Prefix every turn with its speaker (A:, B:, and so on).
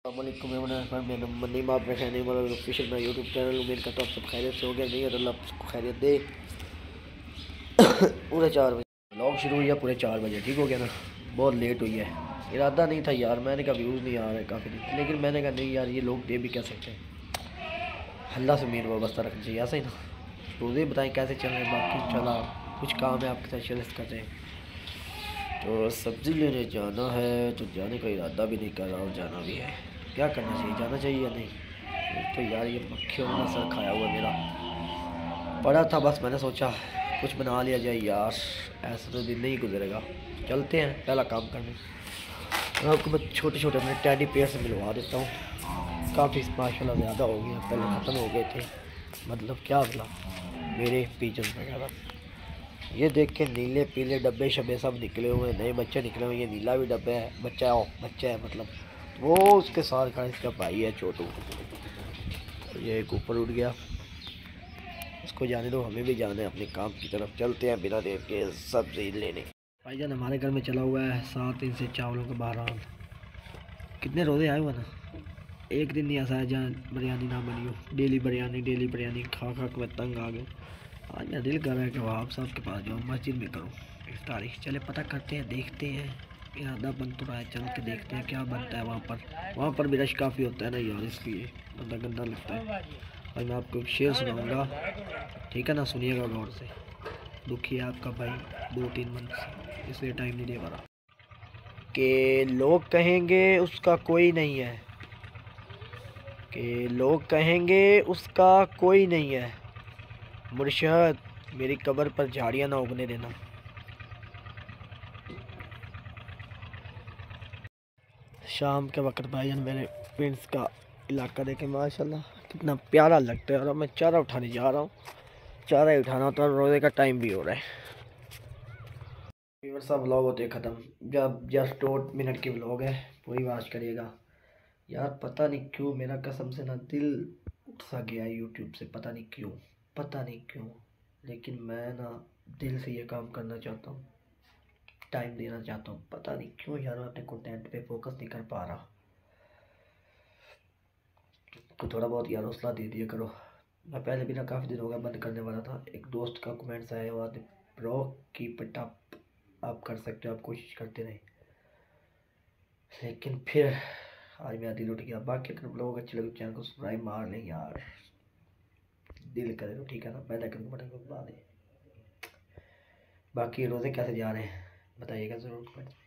A: मेरा मनीम आप रहने वाला ऑफिशियल मेरा यूट्यूब चैनल। उम्मीद करता हूँ आप सब खैरियत से हो गया। नहीं है तो अल्लाह आपको खैरियत दे। पूरे 4 बजे व्लॉग शुरू हुई है, पूरे 4 बजे ठीक हो गया ना। बहुत लेट हुई है, इरादा नहीं था यार। मैंने कहा व्यूज़ नहीं आ रहे काफ़ी दिन, लेकिन मैंने कहा नहीं यार, ये लोग दे भी क्या सकते हैं। अल्लाह से उम्मीद वाबस्ता रखनी चाहिए, ऐसा ही ना। रोज़े बताएं कैसे चल रहे हैं। बाकी चला कुछ काम है आपके साथ शेयर कर रहे हैं। तो सब्ज़ी लेने जाना है, तो जाने का इरादा भी नहीं कर रहा और जाना भी है। क्या करना चाहिए, जाना चाहिए या नहीं। तो यार ये मक्खियों ने सर खाया हुआ मेरा पड़ा था। बस मैंने सोचा कुछ बना लिया जाए यार, ऐसा तो दिन नहीं गुजरेगा। चलते हैं पहला काम करने। और आपको मैं छोटे छोटे अपने टैडी पेयर से मिलवा देता हूँ। काफ़ी माशाल्लाह ज़्यादा हो गया, पहले ख़त्म हो गए थे। मतलब क्या बोला, मेरे पीजन वगैरह ये देख के नीले पीले डब्बे शब्बे सब निकले हुए हैं, नए बच्चे निकले हुए हैं। ये नीला भी डब्बा है, बच्चा है मतलब वो उसके साथ का इसका भाई है छोटू। ये एक ऊपर उठ गया, इसको जाने दो, हमें भी जाना है अपने काम की तरफ। चलते हैं बिना देर के सब्जी लेने। भाईजान हमारे घर में चला हुआ है 7 दिन से चावलों का बहरान। कितने रोज़े आए हुए ना, एक दिन नहीं ऐसा है जहाँ बिरयानी ना बनी हो। डेली बिरयानी खा खा के मैं तंग आ गया। आज मेरा दिल कर रहा है कि वहाँ साहब के पास जाऊँ, मस्जिद में करूँ इफ्तारी। चले पता करते हैं, देखते हैं। इरादा बन तो रहा है, चल के देखते हैं क्या बनता है वहाँ पर भी रश काफ़ी होता है ना यार, इसलिए बंदा गंदा लगता है। और मैं आपको एक शेर सुनाऊँगा, ठीक है ना, सुनिएगा गौर से। दुखी है आपका भाई 2-3 मंथ से, इसलिए टाइम नहीं दे पा रहा। कि लोग कहेंगे उसका कोई नहीं है, कि लोग कहेंगे उसका कोई नहीं है। मुर्शद मेरी कब्र पर झाड़ियाँ ना उगने देना। शाम के वक्त भाईजान मेरे फ्रेंड्स का इलाका देखे माशाल्लाह कितना प्यारा लगता है। और मैं चारा उठाने जा रहा हूँ, चारा ही उठाना होता है, रोज़े का टाइम भी हो रहा है। व्यूअर्स व्लॉग होते ख़त्म, जब जस्ट 2 मिनट की व्लॉग है, पूरी वॉच करिएगा। यार पता नहीं क्यों मेरा कसम से ना दिल उठ सा गया यूट्यूब से, पता नहीं क्यों। लेकिन मैं ना दिल से ये काम करना चाहता हूँ, टाइम देना चाहता हूँ। पता नहीं क्यों यार मैं अपने कंटेंट पे फोकस नहीं कर पा रहा। तो थोड़ा बहुत यार हौसला दे दिया करो। मैं पहले भी ना काफ़ी दिन हो गया बंद करने वाला था। एक दोस्त का कमेंट्स आया हुआ, ब्रो कीप इट अप, आप कर सकते हो, आप कोशिश करते रहे। लेकिन फिर आज मेरा दिल उठ गया। बाकी अगर लोग अच्छे लगे चैनल को सब्सक्राइब मार लें यार, दिल करे तो ठीक है ना, बेल आइकन बटन को दबा दें। बाकी रोज़े कैसे जा रहे हैं बताइएगा ज़रूर कमेंट।